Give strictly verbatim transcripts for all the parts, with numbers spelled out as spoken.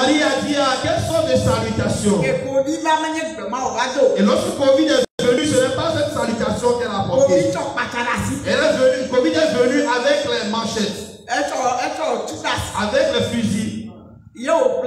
Marie a dit à quelles sortes de salutations. Et lorsque Covid est venu, ce n'est pas cette salutation qu'elle a apportée. Elle est venue, Covid est venu avec les manchettes. Avec le fusil. Et il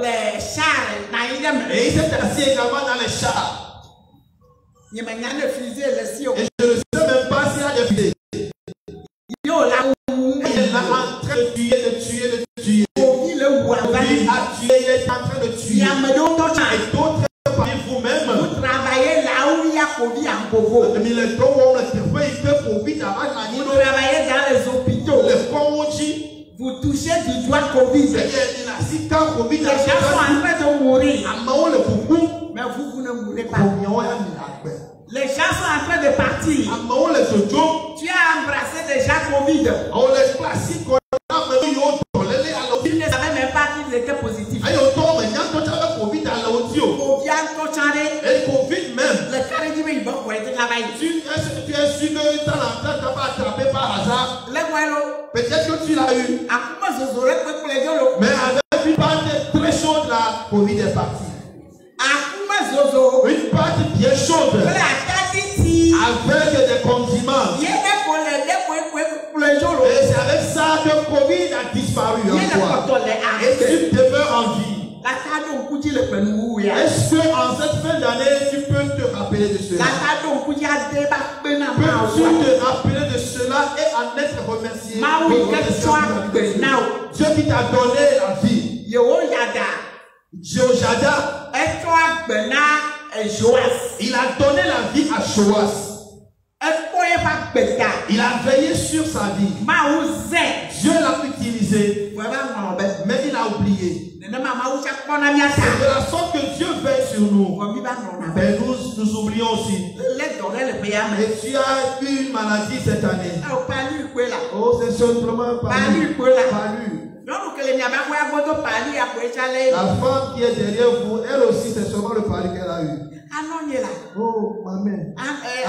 s'est assis également dans les chars. Et je ne sais même pas s'il y a des fusils. Il est en train de tuer, de tuer, de tuer. Il a tué, il est en train de tuer. Et d'autres parmi vous-même. Vous travaillez là où il y a Covid en Congo. Vous travaillez dans les hôpitaux. Vous touchez du doigt Covid. Les gens sont en train de mourir. Mais vous, vous ne mourrez pas. Les gens sont en train de partir. Tu as embrassé déjà Covid. Tu ne savais même pas qu'ils étaient positifs. Covid même. Le carré du il va pour être travaillé. Tu es sûr que tu as attrapé par hasard. Peut-être que tu l'as eu. Mais avec une partie très chaude, la Covid est partie. Une partie bien chaude. Avec des condiments. Et c'est avec ça que Covid a disparu en toi. Et tu demeures en vie. Est-ce qu'en cette fin d'année, tu peux te rappeler de cela? Peux-tu te rappeler de cela et en être remercié? Dieu qui t'a donné la vie. Jéhoiada. Il a donné la vie à Joas. Il a veillé sur sa vie. Dieu l'a utilisé. Mais il a oublié. C'est de la sorte que Dieu veille sur nous. Mais nous, nous oublions aussi. Et tu as eu une maladie cette année. Oh, c'est simplement palu. Palu. La femme qui est derrière vous, elle aussi, c'est seulement le pari qu'elle a eu. Oh, ma mère. Ah,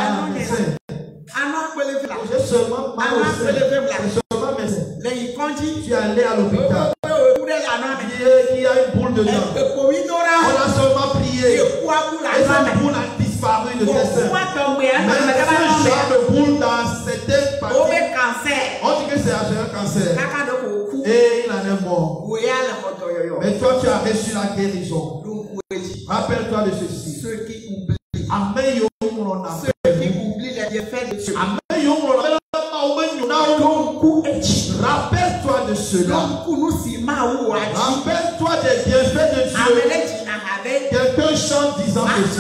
j'ai seulement mal au sein. C'est seulement médecin. Tu es allé à l'hôpital. Qui a une boule dedans. On a seulement prié. Et cette boule a disparu de tes seins. Mais ce genre de boule dans certaines parties, on dit que c'est un cancer. Et il en est mort. Mais toi, tu as reçu la guérison. Rappelle-toi de ceci. Ceux qui oublient. Ceux qui oublient les bienfaits de Dieu. Rappelle-toi de cela. Rappelle-toi des bienfaits de Dieu. Quelqu'un chante disant ceci.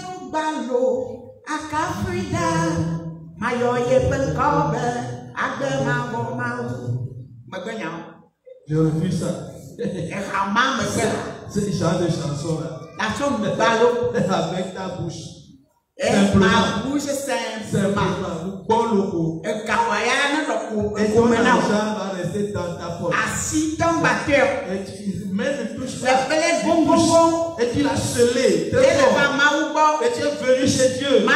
Je refuse ça. C'est une genre de chanson là. Avec ta bouche. Simplement. Ma bouche simplement. Bon loco. Et ton argent va rester dans ta poche. Assis dans ma cœur. Et tu mets le touche là. Et tu l'as scellé. Et tu es venu chez Dieu. Ma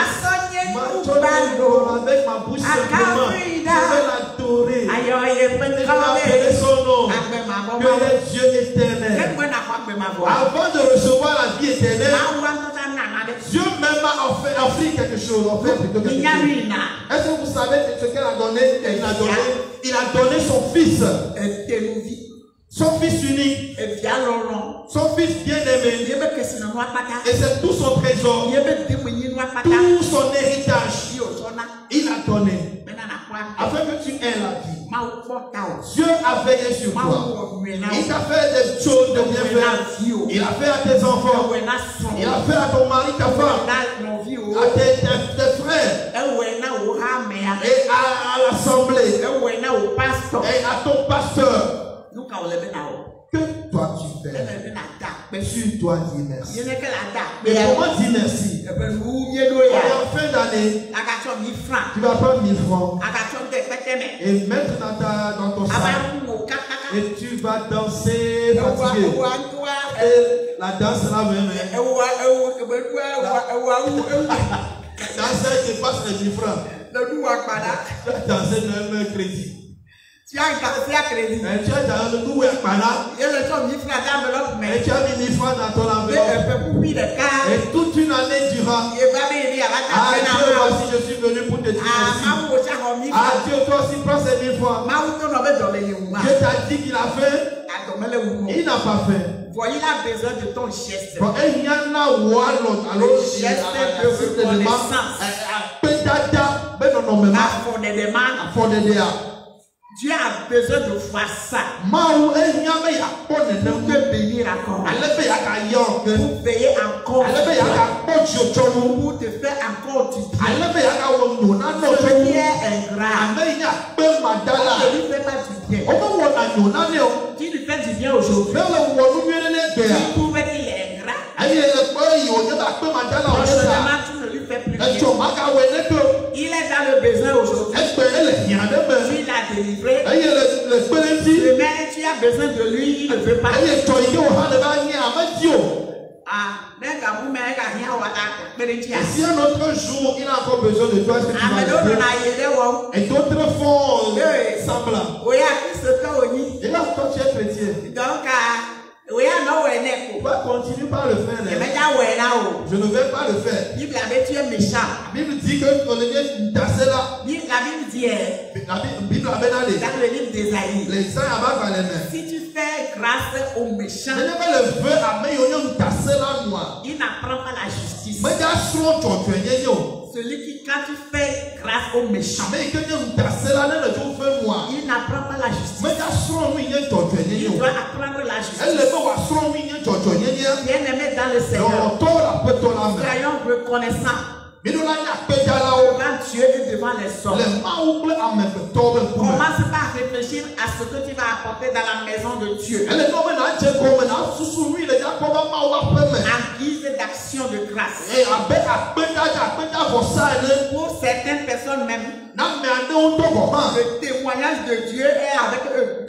avec ma bouche simplement. Je vais l'adorer. Je vais appeler son nom. Que est Dieu éternel. Avant de recevoir la vie éternelle, Dieu même a offert, offert quelque chose. Offert plutôt quelque chose. Est-ce que vous savez ce qu'elle a donné? Il a donné, il a donné son fils. Son fils unique. Son fils bien-aimé. Et c'est tout son trésor. Tout son héritage. Il a donné. Afin que tu aies la vie. Dieu a veillé sur toi. Il t'a fait des choses de bienfaits. Il a fait à tes enfants. Il a fait à ton mari, ta femme. À tes, tes, tes frères. Et à, à l'assemblée. Et à ton pasteur. Que toi tu fais? Tu dois dire merci. Et comment dire merci? Et en fin d'année, tu vas prendre mille francs et mettre dans, ta, dans ton sac. Et tu vas danser fatigué. Et la danse là même. La danse qui passe les mille francs. Tu vas danser même crédit. Tu as cassé à crédit. Et tu as dans le nous et par Et le temps mille francs d'enveloppe, mais. Et tu as mis mille francs dans ton enveloppe. Et toute une année durant. Ah Dieu, voici je suis venu pour te dire merci. Ah Dieu, toi aussi prends ces mille francs. Dieu t'a dit qu'il a fait. Il n'a pas fait. Voyez, il a besoin de ton geste. Il y en a où alors le geste de reconnaissance. Dieu a besoin de voir ça. Pour te bénir encore. Pour veiller encore. Pour te faire encore du bien. Celui qui est ingrat. Ne lui fais pas du bien. Tu lui fais du bien aujourd'hui. Tu trouves qu'il est ingrat. Prochainement, tu ne lui fais plus bien. Il est dans le besoin aujourd'hui. Tu l'as délivré. Demain, tu as besoin de lui, il ne veut pas. Ah, si un autre jour il a encore besoin de toi, et d'autres font semblant. Et là, toi tu es chrétien. Donc, Pourquoi continue par le faire? Je ne vais pas le faire. La Bible dit que on est tassé là. La Bible dit, dans le livre d'Ésaïe, les saints abattent les mains. Si tu fais grâce aux méchants, il n'apprend pas la justice. Celui qui, quand tu fais grâce aux méchants, il n'apprend pas la justice. Il doit apprendre la justice. Bien-aimé dans le Seigneur, soyons reconnaissants. Quand Dieu est devant les hommes, commence par réfléchir à ce que tu vas apporter dans la maison de Dieu. En guise d'action de grâce. Pour certaines personnes même, le témoignage de Dieu est avec eux.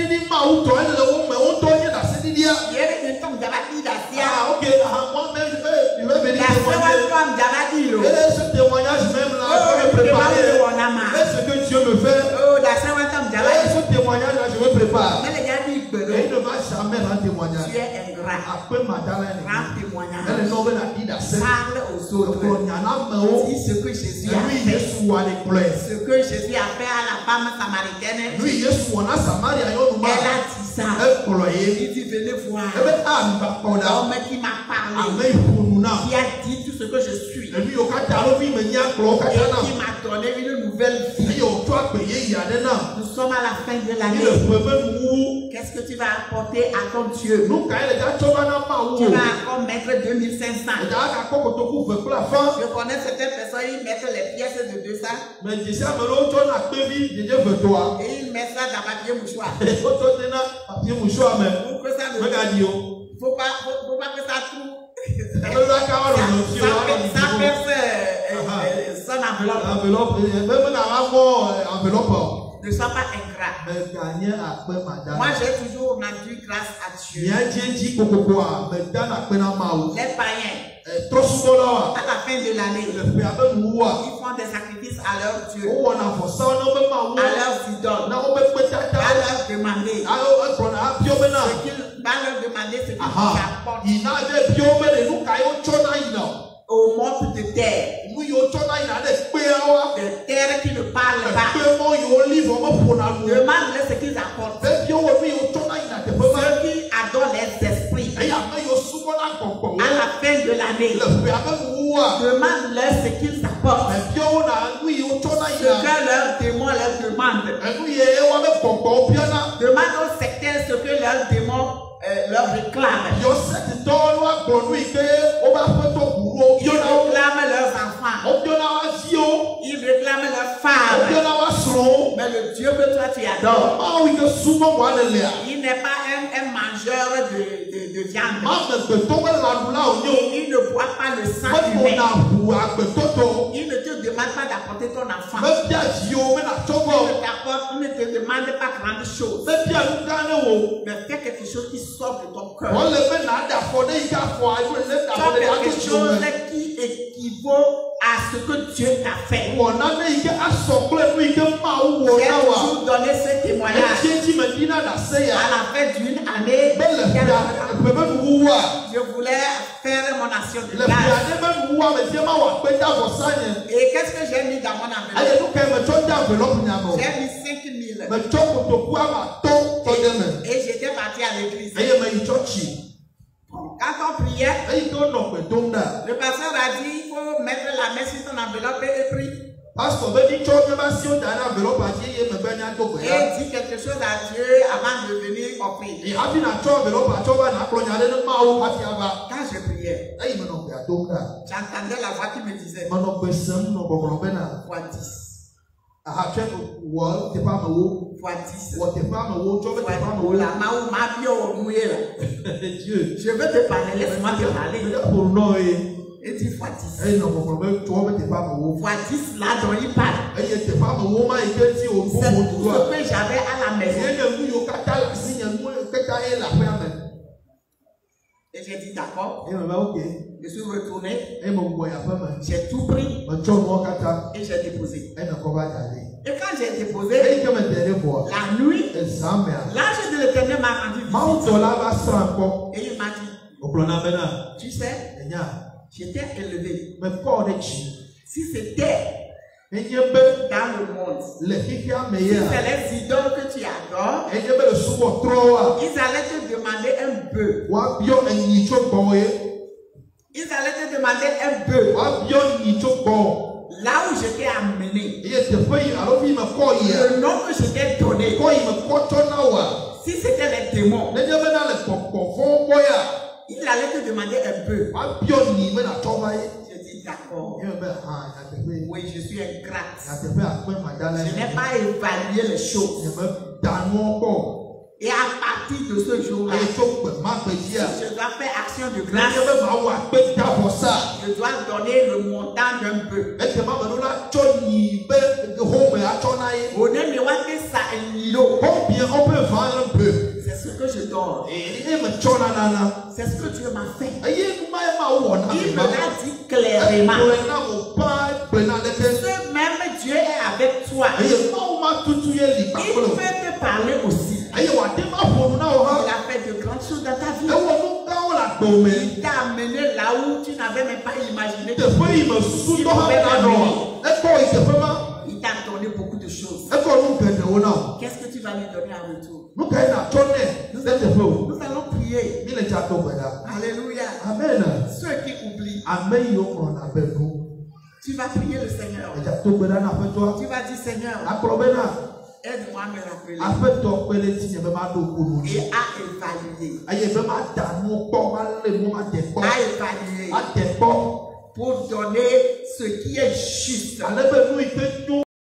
Et ce témoignage même là, je vais préparer. Et ce que Dieu me fait, et ce témoignage là, je vais préparer. Et il ne va jamais rendre témoignage. Tu es ingrat. Rends témoignage. Parle aux autres. Dis ce que Jésus a fait. Ce que Jésus a fait à la femme samaritaine. Elle a dit ça. Il dit venez voir. L'homme qui m'a parlé. Qui a dit tout ce que je suis. Et qui m'a donné une nouvelle vie. Nous sommes à la fin de l'année. Qu'est-ce que tu vas apporter à ton Dieu? Tu vas encore mettre deux mille cinq cents. Je connais certaines personnes, ils mettent les pièces de deux cents. Et ils mettent ça dans papier mouchoir. Pour que ça ne... Faut pas, faut, faut pas que ça trouve. Ça perce son enveloppe. Ne sois pas ingrat. Moi j'ai toujours rendu grâce à Dieu. Les païens, à la fin de l'année, ils font des sacrifices à leur Dieu, à leurs idoles, à leur demander ce qu'ils va leur demander ce qu'ils apportent au monde de terre, de terre qui ne parle pas. Demande-leur ce qu'ils apportent. Ceux qui adorent les esprits à la fin de l'année, demande-leur ce qu'ils apportent. Ce que leurs démons leur demandent. Demande au secteur ce que leurs démons Euh, leur réclament. Ils réclament leurs enfants. Ils réclament leurs femmes. Mais le Dieu que toi tu adores, il n'est pas un, un mangeur de, de, de viande. Il ne boit pas le sang humain. Il ne te demande pas d'apporter ton enfant. Il ne te demande pas grande chose. Mais fais quelque chose qui sort de ton cœur. Fais quelque chose qui équivaut à ce que Dieu t'a fait. J'ai toujours donné ce témoignage à la fin d'une année. Je voulais faire mon action de grâce. Et qu'est-ce que j'ai mis dans mon enveloppe? J'ai mis cinq mille. Et, et j'étais parti à l'église. Quand on priait, le pasteur a dit il faut mettre la main sur ton enveloppe et prier. Et dit quelque chose à Dieu avant de venir offrir. Quand je priais, j'entendais la voix qui me disait fois dix. Fois dix. Je veux te parler, laisse-moi te parler. Et dit fois dix. Fois dix là dont il parle. C'est tout ce que j'avais à la maison. Et j'ai dit d'accord. Je suis retourné. J'ai tout pris. Et j'ai déposé. Et quand j'ai déposé, la nuit, l'ange de l'Éternel m'a rendu visite. Et il m'a dit, tu sais, j'étais élevé. Si c'était dans le monde, si c'est les idoles que tu adores, ils allaient te demander un bœuf. Ils allaient te demander un bœuf. Là où j'étais amené, le nom que j'étais donné, si c'était les démons, il allait te demander un peu. Je dis d'accord. Oui, je suis ingrate. Je n'ai pas évalué les choses. Et à partir de ce jour-là, je dois faire action de grâce. Je dois donner le montant d'un peu. Combien on peut vendre un peu? C'est ce que je donne. C'est ce que Dieu m'a fait. Il me l'a dit clairement. Ce même Dieu est avec toi. Il peut te parler aussi. Il a fait de grandes choses dans ta vie. Il t'a amené là où tu n'avais même pas imaginé. Il t'a donné beaucoup de choses. Qu'est-ce que tu vas lui donner en retour? Nous allons prier. Alléluia. Amen. Ceux qui oublient, tu vas prier le Seigneur. Tu vas dire Seigneur, aide-moi à me rappeler et à évaluer. À évaluer pour donner ce qui est juste.